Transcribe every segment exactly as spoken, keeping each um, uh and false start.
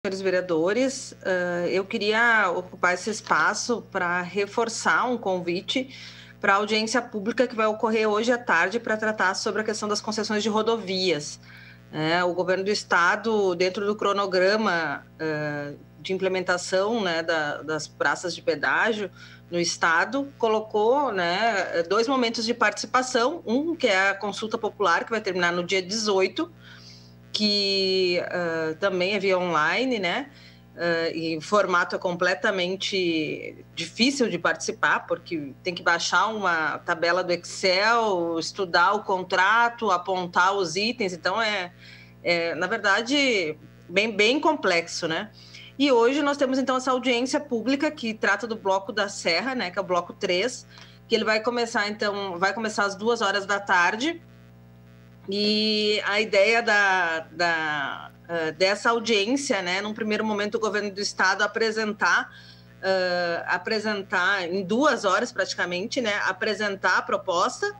Senhores vereadores, uh, eu queria ocupar esse espaço para reforçar um convite para a audiência pública que vai ocorrer hoje à tarde para tratar sobre a questão das concessões de rodovias. É, o governo do estado, dentro do cronograma uh, de implementação, né, da, das praças de pedágio no estado, colocou, né, dois momentos de participação, um que é a consulta popular, que vai terminar no dia dezoito, que uh, também é via online, né? Uh, e o formato é completamente difícil de participar, porque tem que baixar uma tabela do Excel, estudar o contrato, apontar os itens, então é, é na verdade, bem, bem complexo, né? E hoje nós temos, então, essa audiência pública que trata do Bloco da Serra, né? Que é o Bloco três, que ele vai começar, então, vai começar às duas horas da tarde. E a ideia da, da, uh, dessa audiência, né, num primeiro momento, o governo do estado apresentar, uh, apresentar em duas horas praticamente, né, apresentar a proposta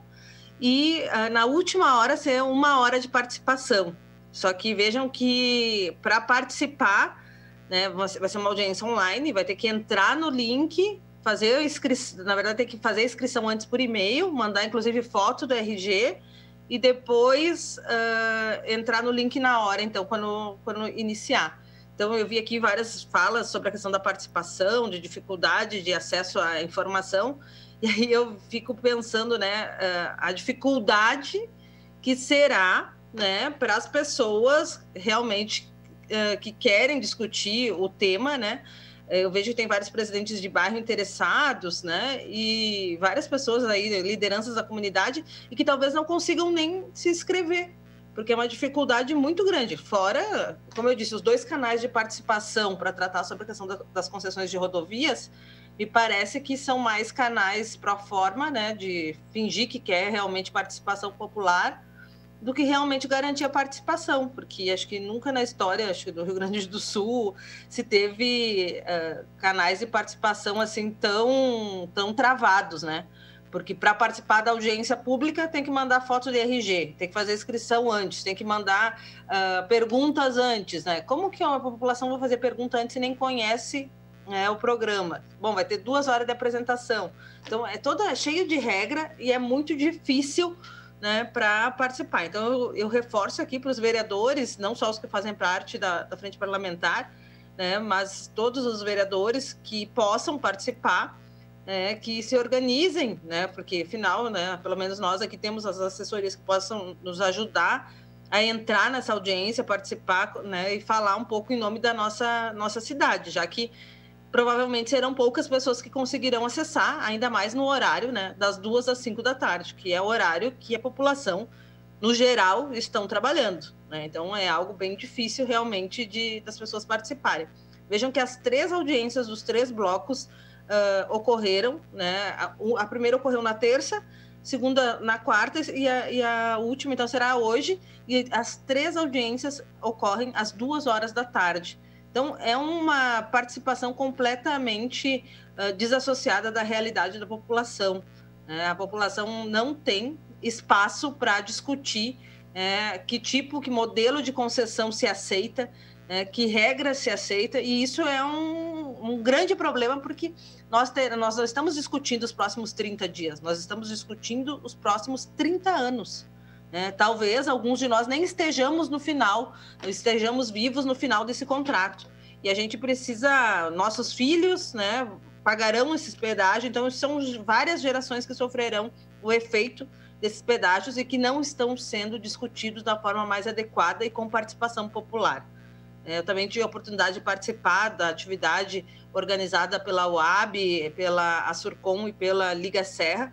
e uh, na última hora ser uma hora de participação. Só que vejam que para participar, né, vai ser uma audiência online, vai ter que entrar no link, fazer a inscrição, na verdade tem que fazer a inscrição antes por e-mail, mandar inclusive foto do R G e depois uh, entrar no link na hora, então, quando, quando iniciar. Então, eu vi aqui várias falas sobre a questão da participação, de dificuldade de acesso à informação, e aí eu fico pensando, né, uh, a dificuldade que será, né, para as pessoas realmente uh, que querem discutir o tema, né. Eu vejo que tem vários presidentes de bairro interessados, né? E várias pessoas aí, lideranças da comunidade, e que talvez não consigam nem se inscrever, porque é uma dificuldade muito grande. Fora, como eu disse, os dois canais de participação para tratar sobre a questão das concessões de rodovias, me parece que são mais canais pro forma, né? De fingir que quer realmente participação popular, do que realmente garantir a participação, porque acho que nunca na história, acho que do Rio Grande do Sul, se teve uh, canais de participação assim tão, tão travados, né? Porque para participar da audiência pública tem que mandar foto de R G, tem que fazer inscrição antes, tem que mandar uh, perguntas antes, né? Como que a população vai fazer pergunta antes e nem conhece, né, o programa? Bom, vai ter duas horas de apresentação. Então, é todo é cheio de regra e é muito difícil, né, para participar. Então, eu, eu reforço aqui para os vereadores, não só os que fazem parte da, da frente parlamentar, né, mas todos os vereadores que possam participar, né, que se organizem, né, porque, afinal, né, pelo menos nós aqui temos as assessorias que possam nos ajudar a entrar nessa audiência, participar, né, e falar um pouco em nome da nossa, nossa cidade, já que provavelmente serão poucas pessoas que conseguirão acessar, ainda mais no horário, né, das duas às cinco da tarde, que é o horário que a população, no geral, estão trabalhando, né? Então, é algo bem difícil, realmente, de, das pessoas participarem. Vejam que as três audiências dos três blocos uh, ocorreram, né? A, a primeira ocorreu na terça, segunda na quarta e a, e a última, então, será hoje, e as três audiências ocorrem às duas horas da tarde. Então, é uma participação completamente uh, desassociada da realidade da população. Né? A população não tem espaço para discutir é, que tipo, que modelo de concessão se aceita, é, que regra se aceita, e isso é um, um grande problema, porque nós, ter, nós não estamos discutindo os próximos trinta dias, nós estamos discutindo os próximos trinta anos. É, talvez alguns de nós nem estejamos no final, estejamos vivos no final desse contrato. E a gente precisa, nossos filhos, né, pagarão esses pedágios, então são várias gerações que sofrerão o efeito desses pedágios e que não estão sendo discutidos da forma mais adequada e com participação popular. É, eu também tive a oportunidade de participar da atividade organizada pela U A B, pela Asurcom e pela Liga Serra,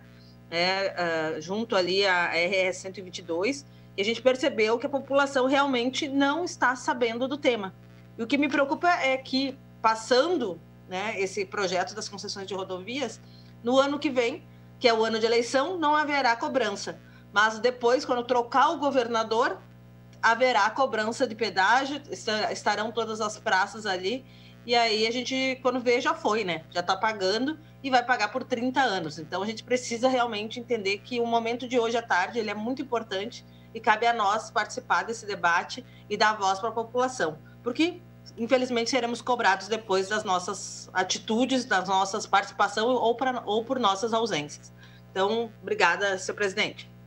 É, uh, junto ali à R S cento e vinte e dois, e a gente percebeu que a população realmente não está sabendo do tema. E o que me preocupa é que, passando, né, esse projeto das concessões de rodovias, no ano que vem, que é o ano de eleição, não haverá cobrança. Mas depois, quando trocar o governador, haverá cobrança de pedágio, estarão todas as praças ali, e aí a gente, quando vê, já foi, né? Já está pagando e vai pagar por trinta anos. Então, a gente precisa realmente entender que o momento de hoje à tarde ele é muito importante e cabe a nós participar desse debate e dar voz para a população. Porque infelizmente seremos cobrados depois das nossas atitudes, das nossas participações ou, pra, ou por nossas ausências. Então, obrigada, senhor presidente.